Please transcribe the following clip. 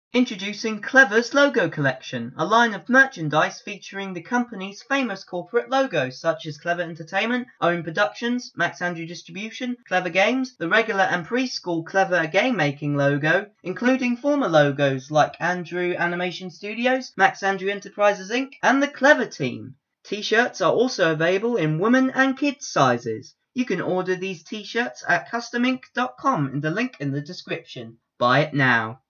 Introducing Clever's Logo Collection, a line of merchandise featuring the company's famous corporate logos such as Clever Entertainment, Owen Productions, Max Andrew Distribution, Clever Games, the regular and preschool Clever Game Making logo, including former logos like Andrew Animation Studios, Max Andrew Enterprises Inc., and the Clever Team. T-shirts are also available in women and kids sizes. You can order these t-shirts at customink.com in the link in the description. Buy it now.